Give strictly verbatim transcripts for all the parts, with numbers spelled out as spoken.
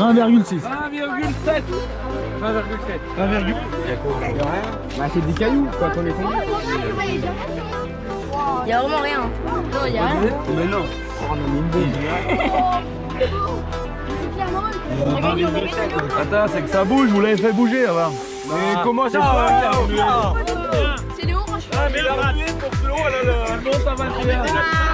un virgule six. un virgule sept. un virgule sept. un virgule. Bah c'est des cailloux quoi qu'on est tombé. Il y a vraiment rien. Non, il y a rien. Mais non. Oh, on a mis une bombe. Attends, c'est que ça bouge, vous l'avez fait bouger avant. Mais comment ça? C'est les oranges. Ah, mais la remuée pour que l'eau, elle, elle monte à vingt et un.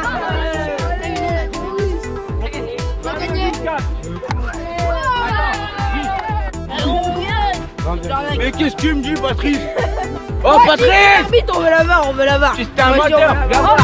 Mais qu'est-ce que tu me dis, Patrice? Oh, Patrice! Vite, on veut la voir, on veut la voir. C'est un moteur! Regarde.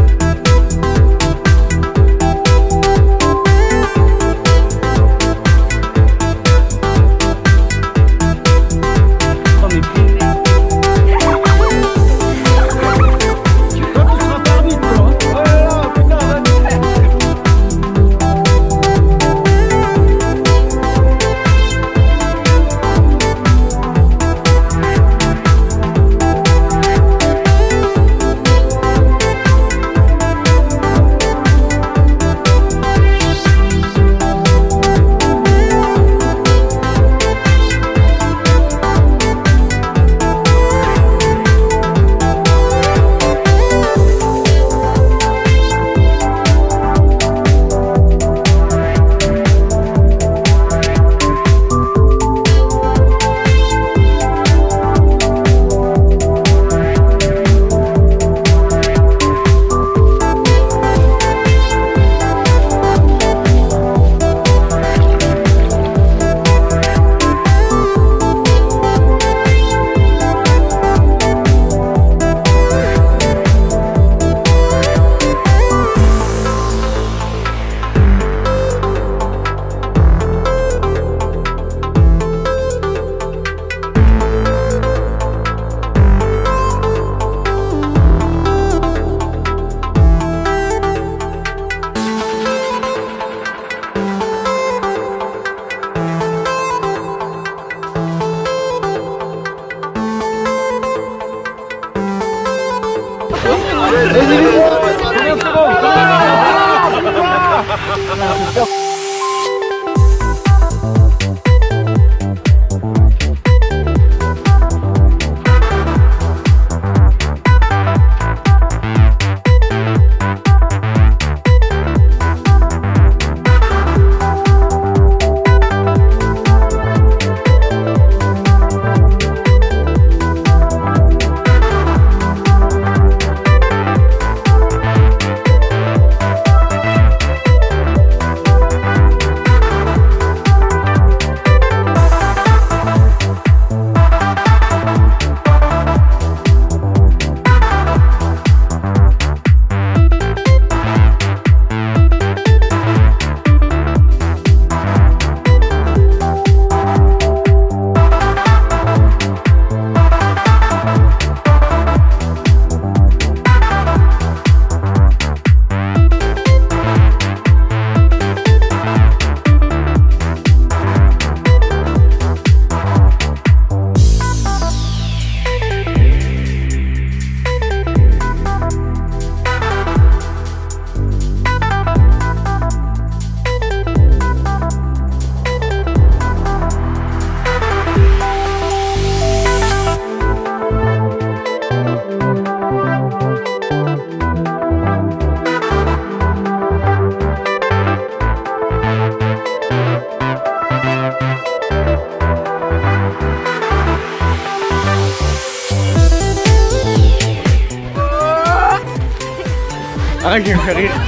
Arrête, je vais me faire rire.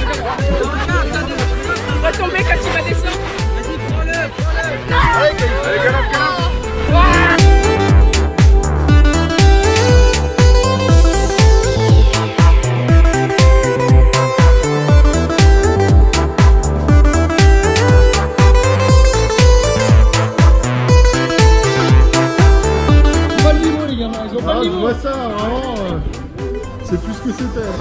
On va tomber quand il va descendre. Vas-y, prends-le, prends-le. Allez, galop, galop. Pas le niveau, les gamins, ils ont pas le niveau. Je vois ça, vraiment. C'est plus que c'était.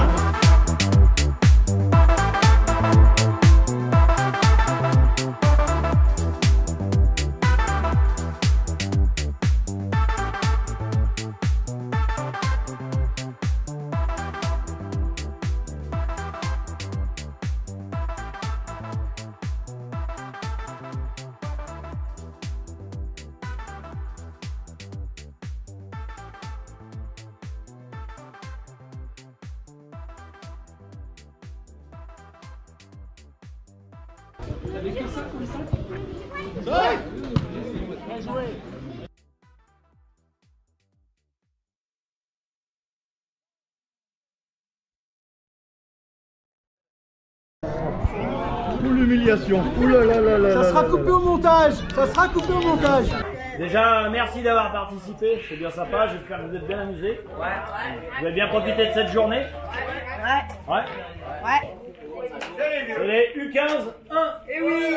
Pour l'humiliation. Ouh là là là là. Ça sera coupé au montage. Ça sera coupé au montage. Déjà, merci d'avoir participé, c'est bien sympa, j'espère que vous êtes bien amusés. Ouais. Vous avez bien profité de cette journée. Ouais. Ouais. Ouais. C'est les U quinze un. Et oui.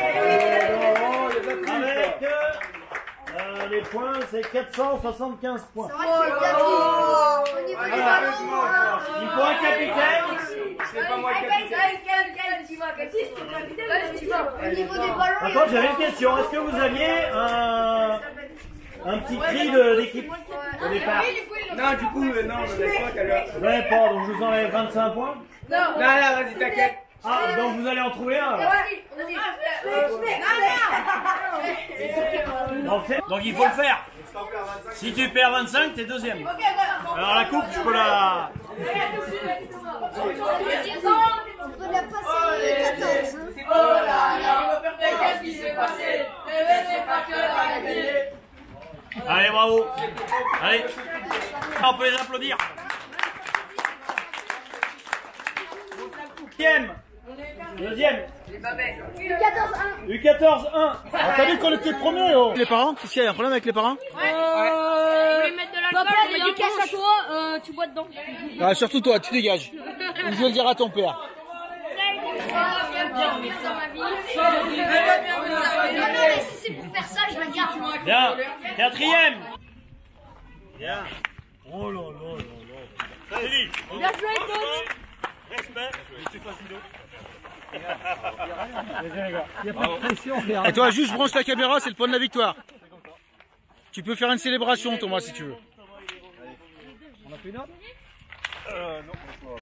Avec euh, les points, c'est quatre cent soixante-quinze points. Oh, au niveau du ballon. Il faut un capitaine. C'est pas moi le capitaine. Au niveau des ballons. Attends, j'avais une question. Est-ce que vous aviez un, un petit cri de l'équipe au départ? Non, du coup, euh, non, je laisse pas qu'à l'heure. Vous n'avez pas, donc je vous enlève vingt-cinq points. Non, non, vas-y, t'inquiète. Ah, donc vous allez en trouver un alors. Donc, donc il faut le faire. Si tu perds vingt-cinq, t'es deuxième. Alors la coupe, je peux la... Allez, bravo. Allez, on peut les applaudir. Deuxième. Deuxième. U quatorze un. T'as vu qu'on était premiers, oh. Les parents, qu'est-ce qu'il y a un problème avec les parents? Ouais. Euh... Vous voulez mettre de l'alcool, on met du cash à toi, euh, tu bois dedans. Ah, surtout toi, tu dégages. Je vais le dire à ton père. Non, non, mais si c'est pour faire ça, je la garde. Bien. Quatrième. Bien. Oh là là là là. Salut. Bien joué, coach. Respect. Je suis pas si Il n'y a pas de pression. Et toi, juste branche la caméra, c'est le point de la victoire. Tu peux faire une célébration, Thomas, si tu veux. On a fait une autre ? Euh, non.